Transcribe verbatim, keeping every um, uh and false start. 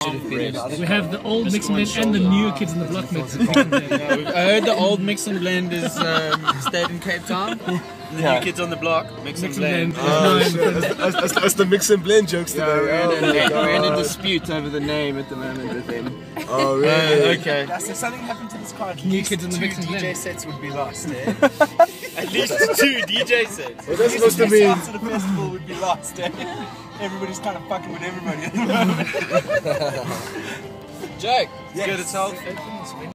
We have the old mix and blend and the new Kids on the Block mix. I heard the old mix and blend is um, stayed in Cape Town. The Yeah. new Kids on the Block, mix, Mix and and blend. blend. Oh, shit. That's, that's, that's the mix and blend jokes today. We're in, Oh, a, my we're in a God. dispute over the name at the moment with them. Oh, really? Uh, okay. Yeah, so something happened to this car. At New least Kids on the two Mix and D J Blend. sets would be lost. Eh? At least two D J sets. Well, that's supposed to This mean. after the festival would be lost. Eh? Everybody's kind of fucking with everybody at the moment. Jake, Yes. good to tell.